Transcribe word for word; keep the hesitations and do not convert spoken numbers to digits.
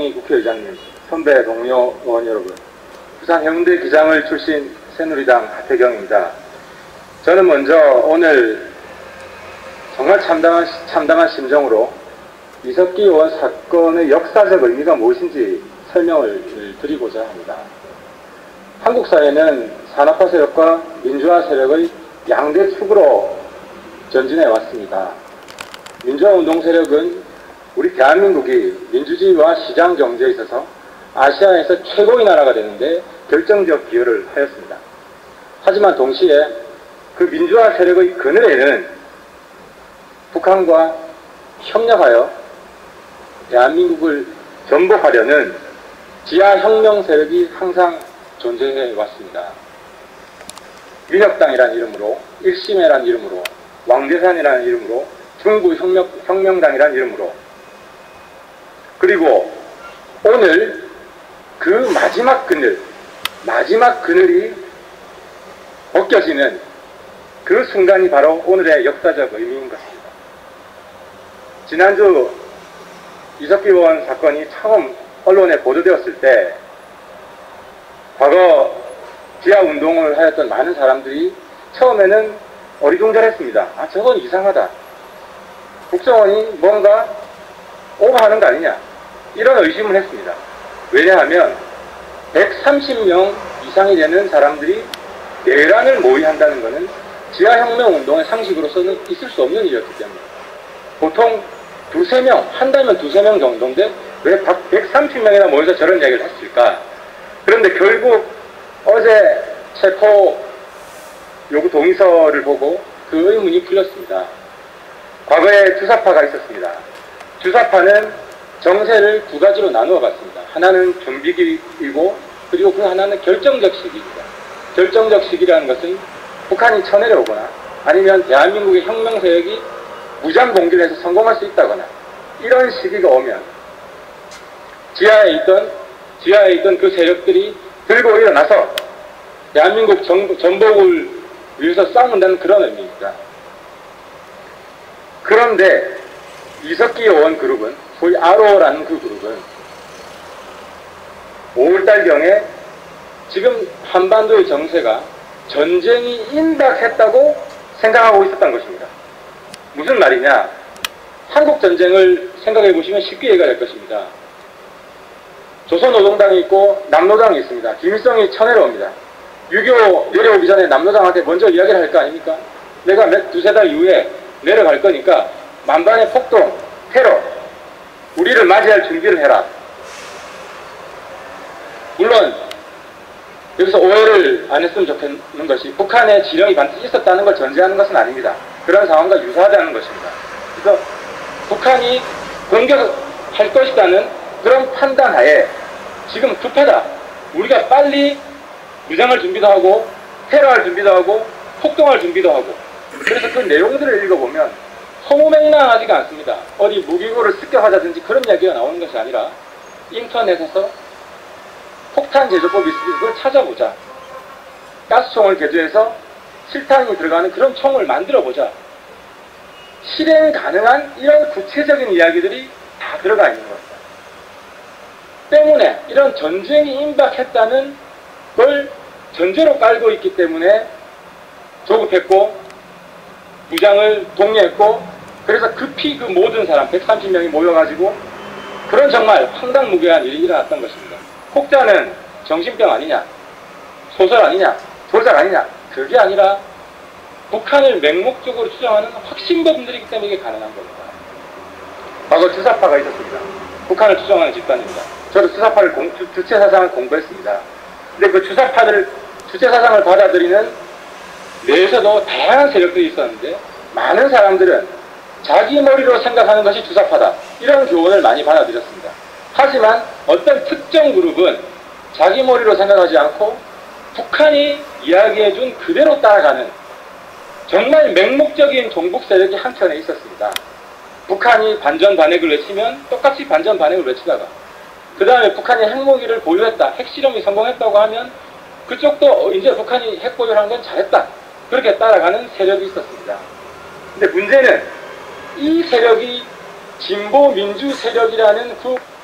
박정희 국회의장님, 선배 동료 의원 여러분, 부산 해운대 기장을 출신 새누리당 하태경입니다. 저는 먼저 오늘 정말 참담한, 참담한 심정으로 이석기 의원 사건의 역사적 의미가 무엇인지 설명을 드리고자 합니다. 한국 사회는 산업화 세력과 민주화 세력의 양대 축으로 전진해 왔습니다. 민주화 운동 세력은 우리 대한민국이 민주주의와 시장 경제에 있어서 아시아에서 최고의 나라가 되는데 결정적 기여를 하였습니다. 하지만 동시에 그 민주화 세력의 그늘에는 북한과 협력하여 대한민국을 전복하려는 지하혁명 세력이 항상 존재해 왔습니다. 민혁당이라는 이름으로, 일심회라는 이름으로, 왕대산이라는 이름으로, 중부혁명당이라는 이름으로, 그리고 오늘 그 마지막 그늘, 마지막 그늘이 벗겨지는 그 순간이 바로 오늘의 역사적 의미인 것입니다. 지난주 이석기 의원 사건이 처음 언론에 보도되었을 때 과거 지하운동을 하였던 많은 사람들이 처음에는 어리둥절했습니다. 아, 저건 이상하다. 국정원이 뭔가 오버하는 거 아니냐, 이런 의심을 했습니다. 왜냐하면 백삼십 명 이상이 되는 사람들이 내란을 모의한다는 것은 지하혁명운동의 상식으로서는 있을 수 없는 일이었기 때문에 보통 두세 명, 한다면 두세 명 정도인데 왜 백삼십 명이나 모여서 저런 이야기를 했을까? 그런데 결국 어제 체포 요구 동의서를 보고 그 의문이 풀렸습니다. 과거에 주사파가 있었습니다. 주사파는 정세를 두 가지로 나누어 봤습니다. 하나는 준비기이고 그리고 그 하나는 결정적 시기입니다. 결정적 시기라는 것은 북한이 쳐내려오거나 아니면 대한민국의 혁명 세력이 무장 공격을 해서 성공할 수 있다거나 이런 시기가 오면 지하에 있던 지하에 있던 그 세력들이 들고 일어나서 대한민국 전, 전복을 위해서 싸운다는 그런 의미입니다. 그런데 이석기 의원 그룹은, 소위 알오라는 그 그룹은 오월달경에 지금 한반도의 정세가 전쟁이 임박했다고 생각하고 있었던 것입니다. 무슨 말이냐? 한국 전쟁을 생각해 보시면 쉽게 이해가 될 것입니다. 조선노동당이 있고 남노당이 있습니다. 김일성이 쳐내려옵니다. 유교 내려오기 전에 남노당한테 먼저 이야기를 할 거 아닙니까? 내가 몇 두세 달 이후에 내려갈 거니까 만반의 폭동, 테러, 우리를 맞이할 준비를 해라. 물론 여기서 오해를 안 했으면 좋겠는 것이 북한의 지령이 반드시 있었다는 걸 전제하는 것은 아닙니다. 그런 상황과 유사하다는 것입니다. 그래서 북한이 공격할 것이라는 그런 판단하에 지금 급하다. 우리가 빨리 무장할 준비도 하고 테러할 준비도 하고 폭동할 준비도 하고. 그래서 그 내용들을 읽어보면 허무맹랑하지가 않습니다. 어디 무기고를 습격하자든지 그런 이야기가 나오는 것이 아니라 인터넷에서 폭탄 제조법이 있으니 그걸 찾아보자. 가스총을 개조해서 실탄이 들어가는 그런 총을 만들어보자. 실행 가능한 이런 구체적인 이야기들이 다 들어가 있는 겁니다. 때문에 이런 전쟁이 임박했다는 걸 전제로 깔고 있기 때문에 조급했고 무장을 독려했고 그래서 급히 그 모든 사람 백삼십 명이 모여가지고 그런 정말 황당무계한 일이 일어났던 것입니다. 혹자는 정신병 아니냐, 소설 아니냐, 조작 아니냐, 그게 아니라 북한을 맹목적으로 추정하는 확신범들이기 때문에 이게 가능한 겁니다. 과거 주사파가 있었습니다. 북한을 추정하는 집단입니다. 저도 주사파를 공, 주, 주체사상을 공부했습니다. 근데 그 주사파들, 주체사상을 받아들이는 내에서도 다양한 세력들이 있었는데 많은 사람들은 자기 머리로 생각하는 것이 주사파다. 이런 교훈을 많이 받아들였습니다. 하지만 어떤 특정 그룹은 자기 머리로 생각하지 않고 북한이 이야기해준 그대로 따라가는 정말 맹목적인 종북 세력이 한켠에 있었습니다. 북한이 반전반핵을 외치면 똑같이 반전반핵을 외치다가 그 다음에 북한이 핵무기를 보유했다, 핵실험이 성공했다고 하면 그쪽도 이제 북한이 핵 보유한 건 잘했다, 그렇게 따라가는 세력이 있었습니다. 근데 문제는 이 세력이 진보 민주 세력이라는 그